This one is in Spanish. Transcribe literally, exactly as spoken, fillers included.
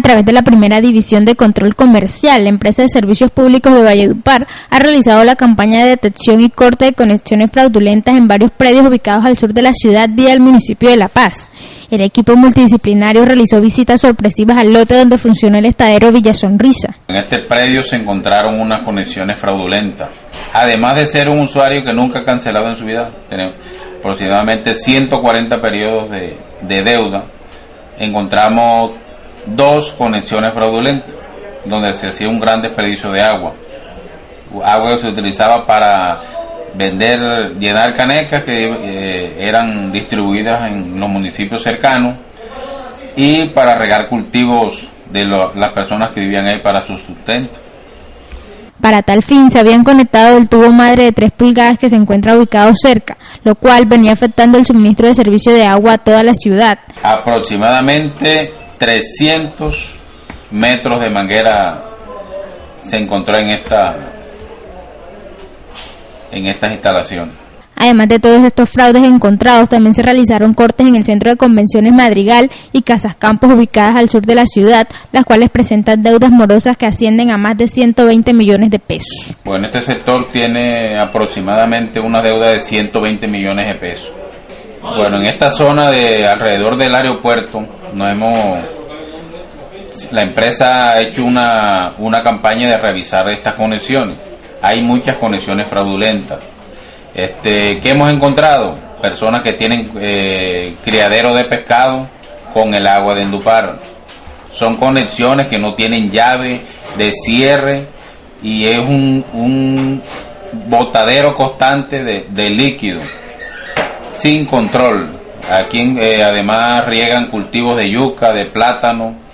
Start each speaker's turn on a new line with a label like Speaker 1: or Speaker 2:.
Speaker 1: través de la primera división de control comercial, la empresa de servicios públicos de Valledupar ha realizado la campaña de detección y corte de conexiones fraudulentas en varios predios ubicados al sur de la ciudad vía el municipio de La Paz. El equipo multidisciplinario realizó visitas sorpresivas al lote donde funcionó el estadero Villa Sonrisa.
Speaker 2: En este predio se encontraron unas conexiones fraudulentas. Además de ser un usuario que nunca ha cancelado en su vida, tenemos aproximadamente ciento cuarenta periodos de, de deuda, encontramos dos conexiones fraudulentas, donde se hacía un gran desperdicio de agua. Agua que se utilizaba para vender, llenar canecas que eh, eran distribuidas en los municipios cercanos y para regar cultivos de lo, las personas que vivían ahí para su sustento.
Speaker 1: Para tal fin se habían conectado el tubo madre de tres pulgadas que se encuentra ubicado cerca, lo cual venía afectando el suministro de servicio de agua a toda la ciudad.
Speaker 2: Aproximadamente trescientos metros de manguera se encontró en esta en estas instalaciones.
Speaker 1: Además de todos estos fraudes encontrados, también se realizaron cortes en el Centro de Convenciones Madrigal y Casas Campos ubicadas al sur de la ciudad, las cuales presentan deudas morosas que ascienden a más de ciento veinte millones de pesos.
Speaker 2: Bueno, este sector tiene aproximadamente una deuda de ciento veinte millones de pesos. Bueno, en esta zona de alrededor del aeropuerto, nos hemos, la empresa ha hecho una, una campaña de revisar estas conexiones. Hay muchas conexiones fraudulentas. Este, ¿qué hemos encontrado? Personas que tienen eh, criadero de pescado con el agua de Endupar. Son conexiones que no tienen llave de cierre y es un, un botadero constante de, de líquido, sin control. Aquí eh, además riegan cultivos de yuca, de plátano,